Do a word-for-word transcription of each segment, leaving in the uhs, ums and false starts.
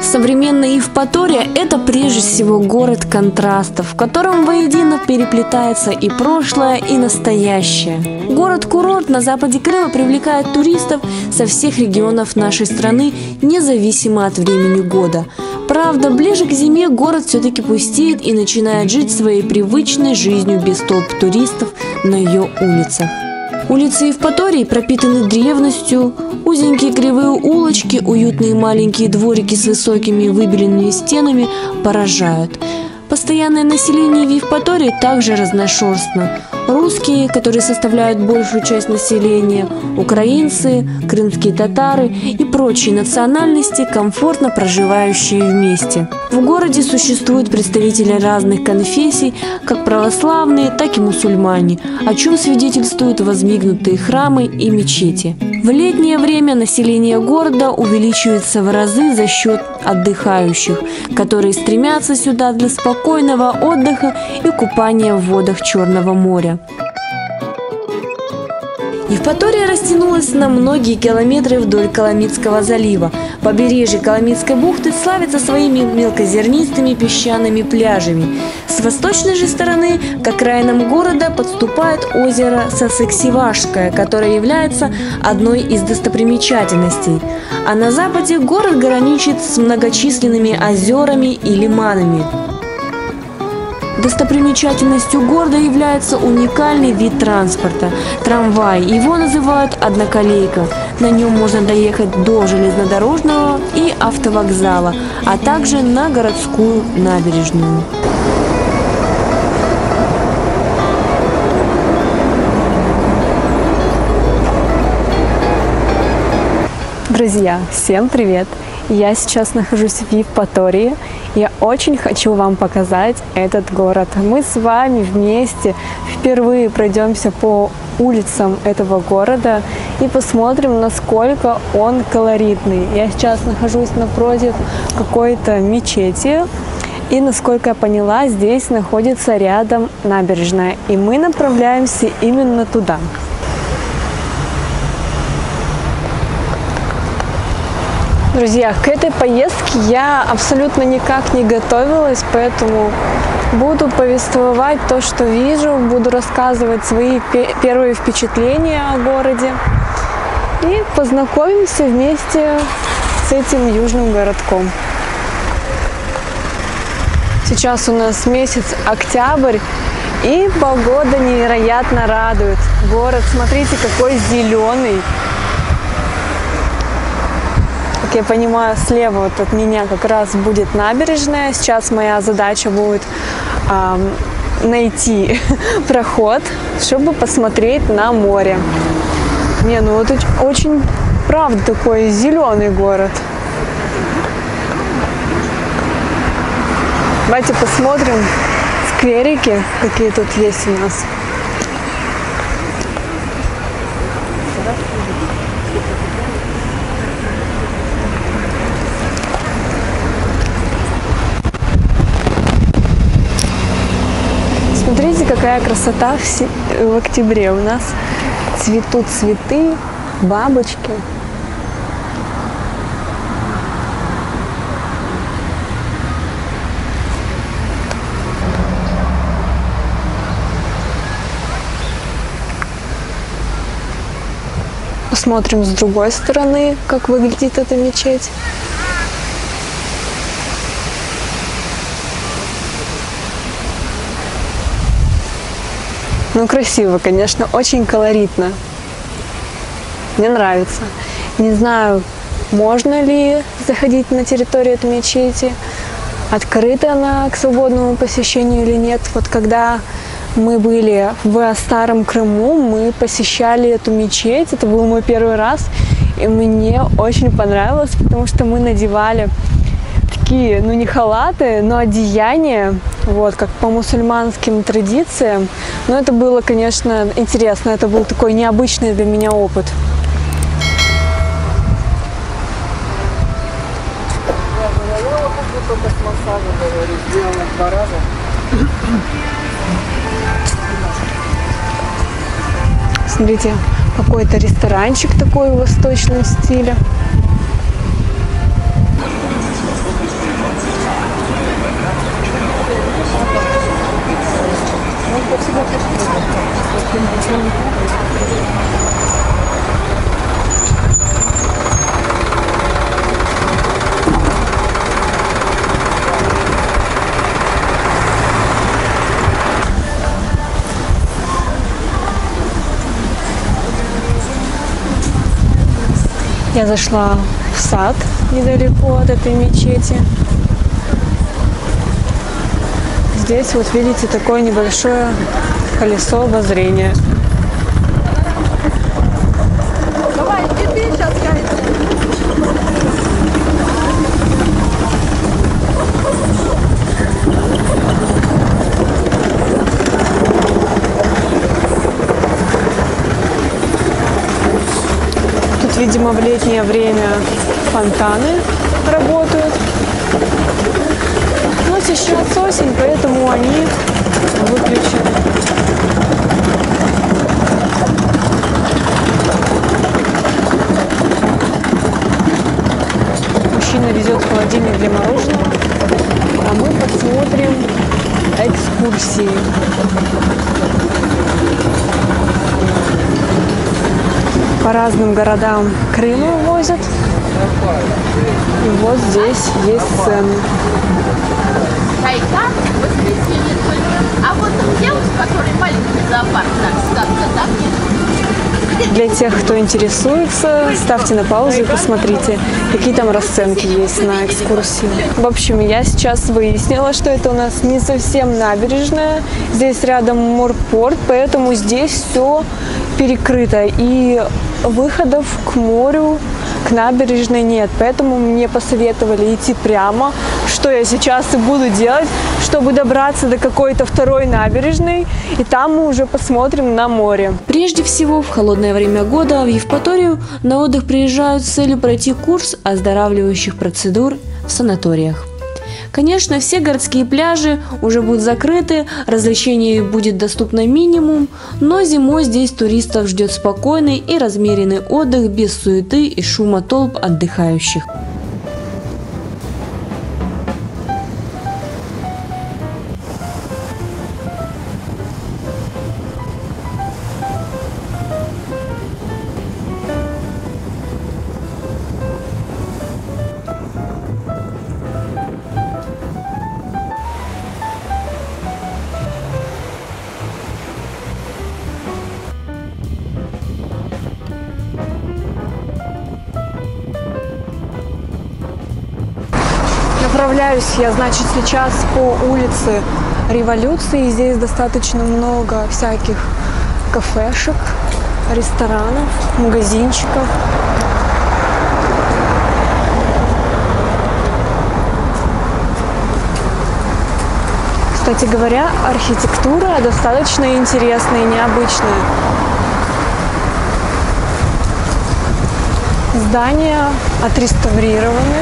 Современная Евпатория – это прежде всего город контрастов, в котором воедино переплетается и прошлое, и настоящее. Город-курорт на западе Крыма привлекает туристов со всех регионов нашей страны, независимо от времени года. Правда, ближе к зиме город все-таки пустеет и начинает жить своей привычной жизнью без толп туристов на ее улицах. Улицы Евпатории пропитаны древностью, узенькие кривые улочки, уютные маленькие дворики с высокими выбеленными стенами поражают. Постоянное население в Евпатории также разношерстно. Русские, которые составляют большую часть населения, украинцы, крымские татары и прочие национальности, комфортно проживающие вместе. В городе существуют представители разных конфессий, как православные, так и мусульмане, о чем свидетельствуют воздвигнутые храмы и мечети. В летнее время население города увеличивается в разы за счет отдыхающих, которые стремятся сюда для спокойного отдыха и купания в водах Черного моря. Евпатория растянулась на многие километры вдоль Коломитского залива. Побережье Коломитской бухты славится своими мелкозернистыми песчаными пляжами. С восточной же стороны к окраинам города подступает озеро Сасык-Севашское, которое является одной из достопримечательностей. А на западе город граничит с многочисленными озерами и лиманами. Достопримечательностью города является уникальный вид транспорта – трамвай. Его называют «одноколейка». На нем можно доехать до железнодорожного и автовокзала, а также на городскую набережную. Друзья, всем привет! Я сейчас нахожусь в Евпатории. Я очень хочу вам показать этот город. Мы с вами вместе впервые пройдемся по улицам этого города и посмотрим, насколько он колоритный. Я сейчас нахожусь напротив какой-то мечети. И, насколько я поняла, здесь находится рядом набережная. И мы направляемся именно туда. Друзья, к этой поездке я абсолютно никак не готовилась, поэтому буду повествовать то, что вижу, буду рассказывать свои первые впечатления о городе и познакомимся вместе с этим южным городком. Сейчас у нас месяц октябрь, и погода невероятно радует. Город, смотрите, какой зеленый. Как я понимаю, слева вот от меня как раз будет набережная. Сейчас моя задача будет э, найти проход, чтобы посмотреть на море. Не, ну вот очень, правда, такой зеленый город. Давайте посмотрим скверики, какие тут есть у нас. Смотрите, какая красота в, в октябре. У нас цветут цветы, бабочки. Посмотрим с другой стороны, как выглядит эта мечеть. Ну, красиво, конечно, очень колоритно. Мне нравится. Не знаю, можно ли заходить на территорию этой мечети, открыта она к свободному посещению или нет. Вот когда мы были в Старом Крыму, мы посещали эту мечеть, это был мой первый раз, и мне очень понравилось, потому что мы надевали такие, ну не халаты, но одеяния, вот, как по мусульманским традициям. Но это было, конечно, интересно, это был такой необычный для меня опыт. Смотрите, какой-то ресторанчик такой в восточном стиле. Я зашла в сад недалеко от этой мечети. Здесь вот видите такое небольшое колесо обозрения. Тут, видимо, в летнее время фонтаны работают. Но сейчас осень, поэтому они выключены. Мужчина везет холодильник для мороженого, а мы посмотрим экскурсии. По разным городам Крыма возят. И вот здесь есть цены. Тайкан в воскресенье только. А вот там девушка, который маленький зоопарк, так, ставка, так нет. Для тех, кто интересуется, ставьте на паузу и посмотрите, какие там расценки есть на экскурсии. В общем, я сейчас выяснила, что это у нас не совсем набережная. Здесь рядом морпорт, поэтому здесь все перекрыто. И выходов к морю, к набережной нет. Поэтому мне посоветовали идти прямо, что я сейчас и буду делать, чтобы добраться до какой-то второй набережной. И там мы уже посмотрим на море. Прежде всего, в холодное время года в Евпаторию на отдых приезжают с целью пройти курс оздоравливающих процедур в санаториях. Конечно, все городские пляжи уже будут закрыты, развлечений будет доступно минимум, но зимой здесь туристов ждет спокойный и размеренный отдых без суеты и шума толп отдыхающих. Направляюсь я, значит, сейчас по улице Революции. Здесь достаточно много всяких кафешек, ресторанов, магазинчиков. Кстати говоря, архитектура достаточно интересная и необычная. Здания отреставрированы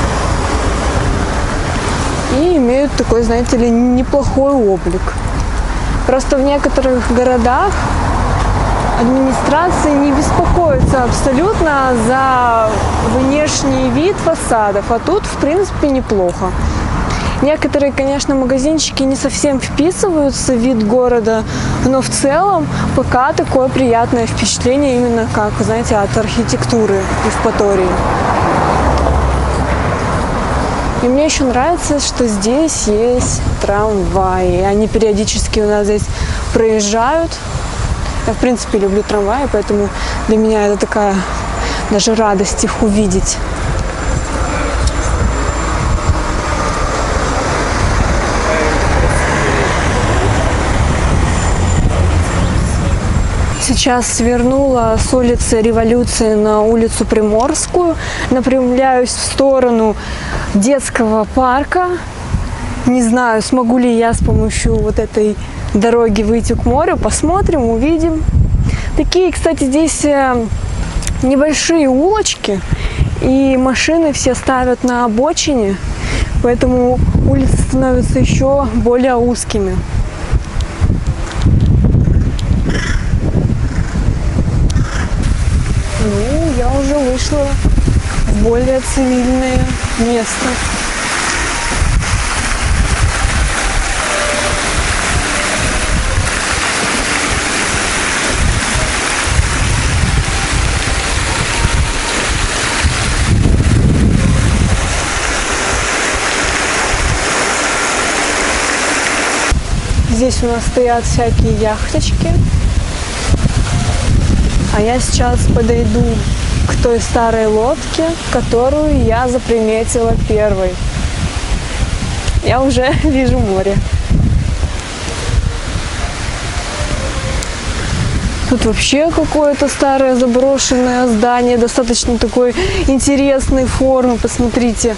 и имеют такой, знаете ли, неплохой облик. Просто в некоторых городах администрация не беспокоится абсолютно за внешний вид фасадов, а тут, в принципе, неплохо. Некоторые, конечно, магазинчики не совсем вписываются в вид города, но в целом пока такое приятное впечатление именно, как, знаете, от архитектуры Евпатории. И мне еще нравится, что здесь есть трамваи. Они периодически у нас здесь проезжают. Я, в принципе, люблю трамваи, поэтому для меня это такая даже радость их увидеть. Сейчас свернула с улицы Революции на улицу Приморскую. Направляюсь в сторону детского парка. Не знаю, смогу ли я с помощью вот этой дороги выйти к морю. Посмотрим, увидим. Такие, кстати, здесь небольшие улочки. И машины все ставят на обочине. Поэтому улицы становятся еще более узкими. Ну, я уже вышла в более цивильное место. Здесь у нас стоят всякие яхточки. А я сейчас подойду к той старой лодке, которую я заприметила первой. Я уже вижу море. Тут вообще какое-то старое заброшенное здание, достаточно такой интересной формы, посмотрите.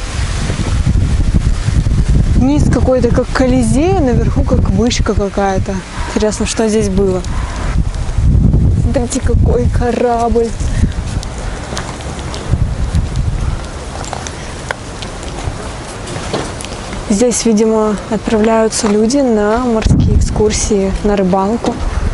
Низ какой-то как Колизей, а наверху как вышка какая-то. Интересно, что здесь было. Смотрите, какой корабль. Здесь, видимо, отправляются люди на морские экскурсии, на рыбалку.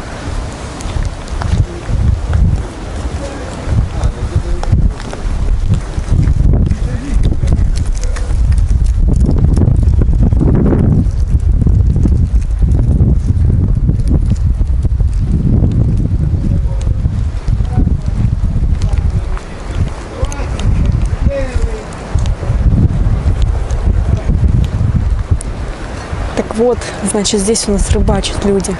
Так вот, значит, здесь у нас рыбачат люди.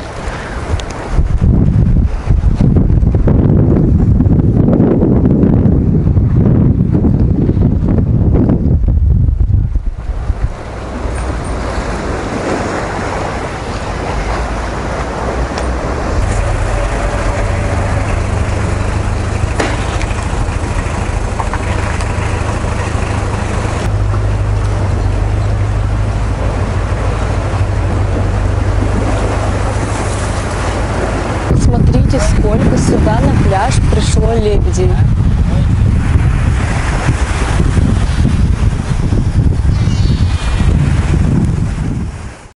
Сколько сюда на пляж пришло лебедей.